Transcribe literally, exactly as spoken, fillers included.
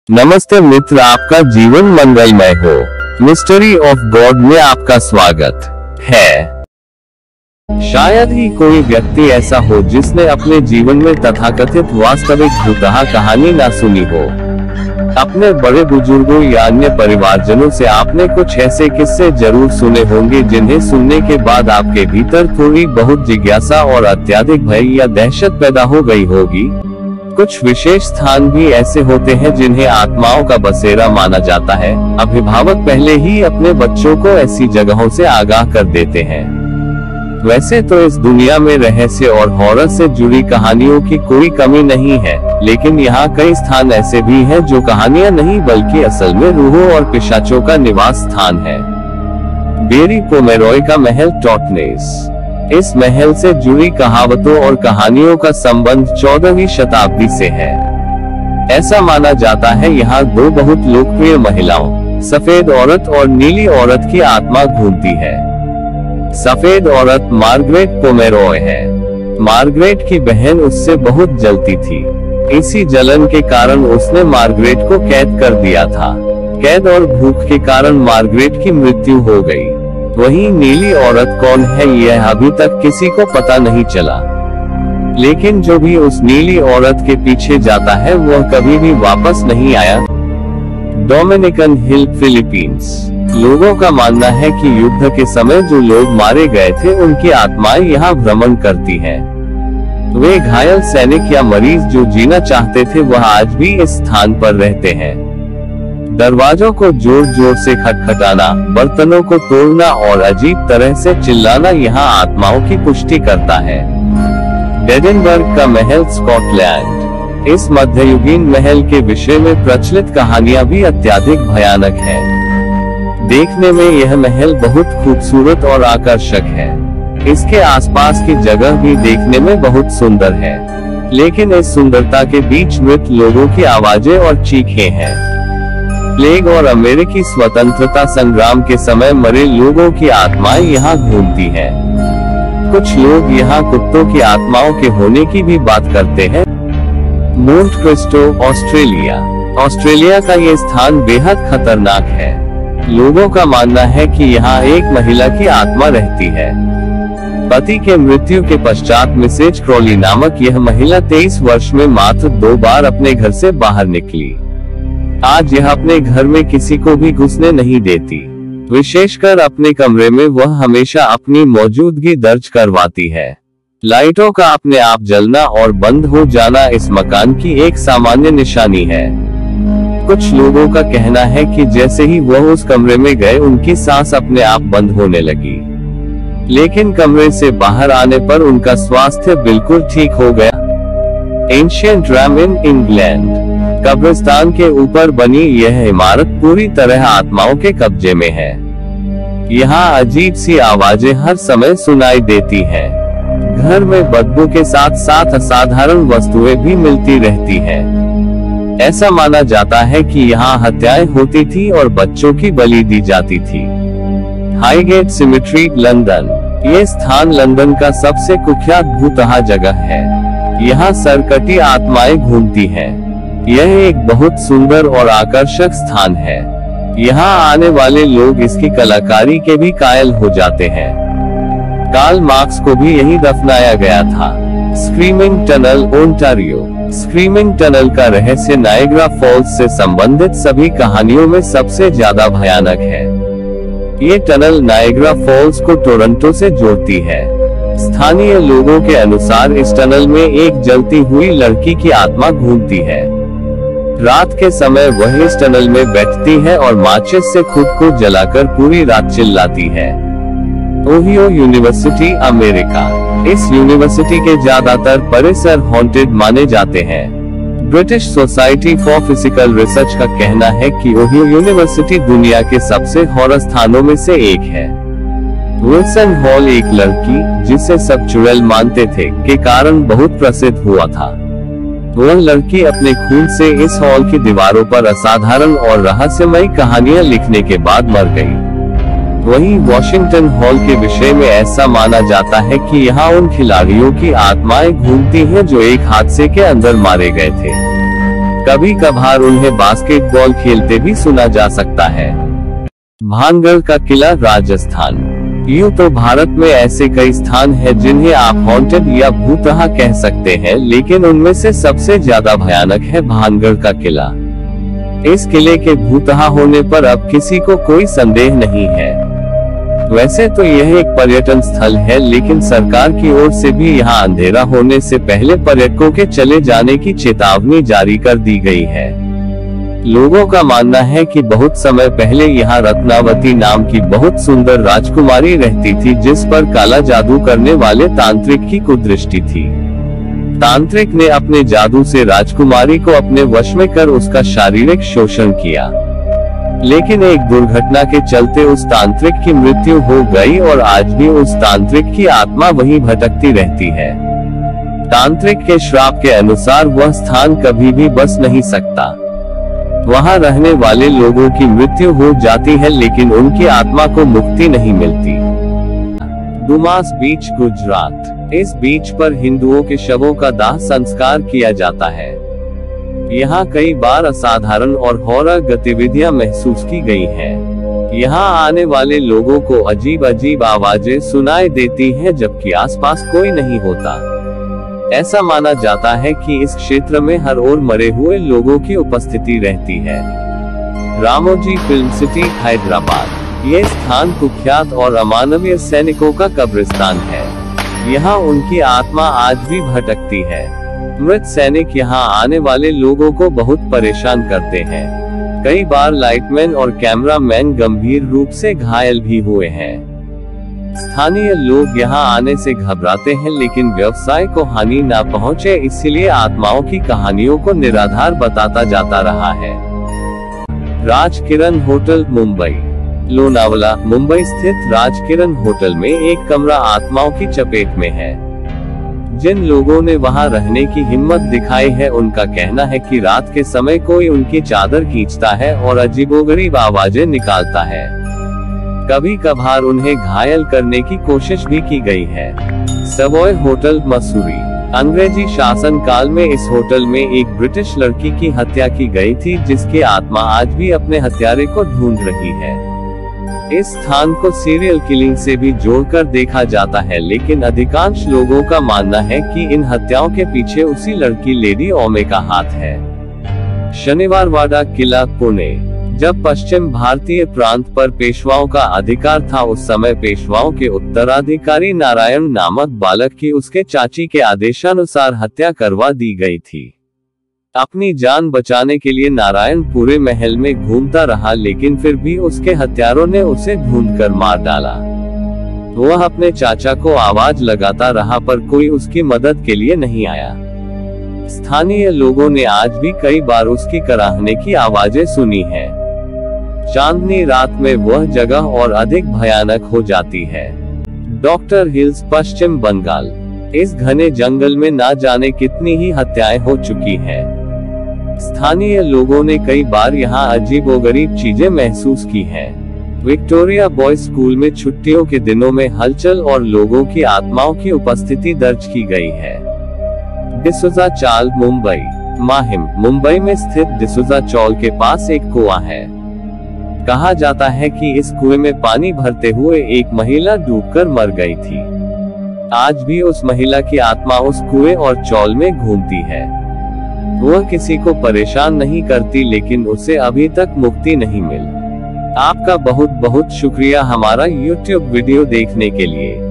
नमस्ते मित्र, आपका जीवन मंगलमय हो। मिस्ट्री ऑफ गॉड में आपका स्वागत है। शायद ही कोई व्यक्ति ऐसा हो जिसने अपने जीवन में तथाकथित वास्तविक भूतहा कहानी ना सुनी हो। अपने बड़े बुजुर्गों या अन्य परिवारजनों से आपने कुछ ऐसे किस्से जरूर सुने होंगे जिन्हें सुनने के बाद आपके भीतर थोड़ी बहुत जिज्ञासा और अत्यधिक भय या दहशत पैदा हो गई होगी। कुछ विशेष स्थान भी ऐसे होते हैं जिन्हें आत्माओं का बसेरा माना जाता है। अभिभावक पहले ही अपने बच्चों को ऐसी जगहों से आगाह कर देते हैं। वैसे तो इस दुनिया में रहस्य और हॉरर से जुड़ी कहानियों की कोई कमी नहीं है, लेकिन यहाँ कई स्थान ऐसे भी हैं जो कहानियां नहीं बल्कि असल में रूहों और पिशाचों का निवास स्थान है। बेरी पोमेरॉय का महल टॉटनेस। इस महल से जुड़ी कहावतों और कहानियों का संबंध चौदहवीं शताब्दी से है। ऐसा माना जाता है यहाँ दो बहुत लोकप्रिय महिलाओं, सफेद औरत और नीली औरत की आत्मा घूमती है। सफेद औरत मार्गरेट पोमेरॉय है। मार्गरेट की बहन उससे बहुत जलती थी। इसी जलन के कारण उसने मार्गरेट को कैद कर दिया था। कैद और भूख के कारण मार्गरेट की मृत्यु हो गई। वहीं नीली औरत कौन है यह अभी तक किसी को पता नहीं चला, लेकिन जो भी उस नीली औरत के पीछे जाता है वह कभी भी वापस नहीं आया। Dominican hill, Philippines. लोगों का मानना है कि युद्ध के समय जो लोग मारे गए थे उनकी आत्माएं यहाँ भ्रमण करती हैं। वे घायल सैनिक या मरीज जो जीना चाहते थे वह आज भी इस स्थान पर रहते हैं। दरवाजों को जोर जोर से खटखटाना, बर्तनों को तोड़ना और अजीब तरह से चिल्लाना यहाँ आत्माओं की पुष्टि करता है। एडिनबर्ग का महल, स्कॉटलैंड। इस मध्ययुगीन महल के विषय में प्रचलित कहानियां भी अत्यधिक भयानक हैं। देखने में यह महल बहुत खूबसूरत और आकर्षक है। इसके आसपास की जगह भी देखने में बहुत सुंदर है, लेकिन इस सुंदरता के बीच मृत लोगों की आवाजें और चीखें हैं। प्लेग और अमेरिकी स्वतंत्रता संग्राम के समय मरे लोगों की आत्माएं यहाँ घूमती हैं। कुछ लोग यहाँ कुत्तों की आत्माओं के होने की भी बात करते हैं। मोंट क्रिस्टो, ऑस्ट्रेलिया। ऑस्ट्रेलिया का ये स्थान बेहद खतरनाक है। लोगों का मानना है कि यहाँ एक महिला की आत्मा रहती है। पति के मृत्यु के पश्चात मिसेज क्रॉली नामक यह महिला तेईस वर्ष में मात्र दो बार अपने घर से बाहर निकली। आज यह अपने घर में किसी को भी घुसने नहीं देती। विशेषकर अपने कमरे में वह हमेशा अपनी मौजूदगी दर्ज करवाती है। लाइटों का अपने आप जलना और बंद हो जाना इस मकान की एक सामान्य निशानी है। कुछ लोगों का कहना है कि जैसे ही वह उस कमरे में गए उनकी सांस अपने आप बंद होने लगी, लेकिन कमरे से बाहर आने पर उनका स्वास्थ्य बिल्कुल ठीक हो गया। Ancient Ram Inn England. कब्रिस्तान के ऊपर बनी यह इमारत पूरी तरह आत्माओं के कब्जे में है। यहाँ अजीब सी आवाजें हर समय सुनाई देती हैं। घर में बदबू के साथ साथ असाधारण वस्तुएं भी मिलती रहती हैं। ऐसा माना जाता है कि यहाँ हत्याएं होती थी और बच्चों की बलि दी जाती थी। Highgate cemetery, London. ये स्थान लंदन का सबसे कुख्यात भूतहा जगह है। यहाँ सरकटी आत्माएं घूमती हैं। यह एक बहुत सुंदर और आकर्षक स्थान है। यहाँ आने वाले लोग इसकी कलाकारी के भी कायल हो जाते हैं। कार्ल मार्क्स को भी यहीं दफनाया गया था। Screaming tunnel, Ontario. Screaming tunnel का रहस्य नायग्रा फॉल्स से संबंधित सभी कहानियों में सबसे ज्यादा भयानक है। ये टनल नायग्रा फॉल्स को टोरंटो से जोड़ती है। स्थानीय लोगों के अनुसार इस टनल में एक जलती हुई लड़की की आत्मा घूमती है। रात के समय वह इस टनल में बैठती है और माचिस से खुद को जलाकर पूरी रात चिल्लाती है। Ohio university, America. इस यूनिवर्सिटी के ज्यादातर परिसर हॉन्टेड माने जाते हैं। British society for physical research का कहना है कि ओहियो यूनिवर्सिटी दुनिया के सबसे हॉरर स्थानों में से एक है। विल्सन हॉल, एक लड़की जिसे सब चुड़ैल मानते थे के कारण बहुत प्रसिद्ध हुआ था। वह लड़की अपने खून से इस हॉल की दीवारों पर असाधारण और रहस्यमयी कहानियां लिखने के बाद मर गई। वहीं वॉशिंगटन हॉल के विषय में ऐसा माना जाता है कि यहाँ उन खिलाड़ियों की आत्माएं घूमती हैं जो एक हादसे के अंदर मारे गए थे। कभी कभार उन्हें बास्केटबॉल खेलते भी सुना जा सकता है। भानगढ़ का किला, राजस्थान। यूं तो भारत में ऐसे कई स्थान हैं जिन्हें आप हॉन्टेड या भूतहा कह सकते हैं, लेकिन उनमें से सबसे ज्यादा भयानक है भानगढ़ का किला। इस किले के भूतहा होने पर अब किसी को कोई संदेह नहीं है। वैसे तो यह एक पर्यटन स्थल है, लेकिन सरकार की ओर से भी यहाँ अंधेरा होने से पहले पर्यटकों के चले जाने की चेतावनी जारी कर दी गई है। लोगों का मानना है कि बहुत समय पहले यहाँ रत्नावती नाम की बहुत सुंदर राजकुमारी रहती थी, जिस पर काला जादू करने वाले तांत्रिक की कुदृष्टि थी। तांत्रिक ने अपने जादू से राजकुमारी को अपने वश में कर उसका शारीरिक शोषण किया, लेकिन एक दुर्घटना के चलते उस तांत्रिक की मृत्यु हो गई और आज भी उस तांत्रिक की आत्मा वहीं भटकती रहती है। तांत्रिक के श्राप के अनुसार वह स्थान कभी भी बस नहीं सकता। वहां रहने वाले लोगों की मृत्यु हो जाती है, लेकिन उनकी आत्मा को मुक्ति नहीं मिलती। डुमास बीच, गुजरात। इस बीच पर हिंदुओं के शवों का दाह संस्कार किया जाता है। यहाँ कई बार असाधारण और हॉरर गतिविधियां महसूस की गई हैं। यहाँ आने वाले लोगों को अजीब अजीब आवाजें सुनाई देती हैं, जबकि आसपास कोई नहीं होता। ऐसा माना जाता है कि इस क्षेत्र में हर ओर मरे हुए लोगों की उपस्थिति रहती है। Ramoji film city, Hyderabad. ये स्थान कुख्यात और अमानवीय सैनिकों का कब्रिस्तान है। यहाँ उनकी आत्मा आज भी भटकती है। मृत सैनिक यहाँ आने वाले लोगों को बहुत परेशान करते हैं। कई बार लाइटमैन और कैमरामैन गंभीर रूप से घायल भी हुए हैं। स्थानीय लोग यहाँ आने से घबराते हैं, लेकिन व्यवसाय को हानि न पहुँचे इसलिए आत्माओं की कहानियों को निराधार बताता जाता रहा है। राजकिरण होटल, मुंबई। लोनावला, मुंबई स्थित राजकिरण होटल में एक कमरा आत्माओं की चपेट में है। जिन लोगों ने वहां रहने की हिम्मत दिखाई है, उनका कहना है कि रात के समय कोई उनकी चादर खींचता है और अजीबोगरीब आवाजें निकालता है। कभी कभार उन्हें घायल करने की कोशिश भी की गई है। Savoy hotel, Mussoorie. अंग्रेजी शासन काल में इस होटल में एक ब्रिटिश लड़की की हत्या की गई थी, जिसकी आत्मा आज भी अपने हत्यारे को ढूंढ रही है। इस स्थान को सीरियल किलिंग से भी जोड़कर देखा जाता है, लेकिन अधिकांश लोगों का मानना है कि इन हत्याओं के पीछे उसी लड़की लेडी ओमे का हाथ है। शनिवारवाड़ा किला, पुणे। जब पश्चिम भारतीय प्रांत पर पेशवाओं का अधिकार था, उस समय पेशवाओं के उत्तराधिकारी नारायण नामक बालक की उसके चाची के आदेशानुसार हत्या करवा दी गई थी। अपनी जान बचाने के लिए नारायण पूरे महल में घूमता रहा, लेकिन फिर भी उसके हत्यारों ने उसे ढूंढकर मार डाला। वह अपने चाचा को आवाज लगाता रहा, पर कोई उसकी मदद के लिए नहीं आया। स्थानीय लोगों ने आज भी कई बार उसकी कराहने की आवाजें सुनी है। चांदनी रात में वह जगह और अधिक भयानक हो जाती है। Doctor hills, Paschim Bengal. इस घने जंगल में ना जाने कितनी ही हत्याएं हो चुकी हैं। स्थानीय लोगों ने कई बार यहाँ अजीबोगरीब चीजें महसूस की हैं। विक्टोरिया बॉयज स्कूल में छुट्टियों के दिनों में हलचल और लोगों की आत्माओं की उपस्थिति दर्ज की गई है। डिसुजा चाल, मुंबई। माहिम, मुंबई में स्थित डिसुजा चौल के पास एक कुआं है। कहा जाता है कि इस कुएं में पानी भरते हुए एक महिला डूबकर मर गई थी। आज भी उस महिला की आत्मा उस कुएं और चौल में घूमती है। वह किसी को परेशान नहीं करती, लेकिन उसे अभी तक मुक्ति नहीं मिली। आपका बहुत बहुत शुक्रिया हमारा यूट्यूब वीडियो देखने के लिए।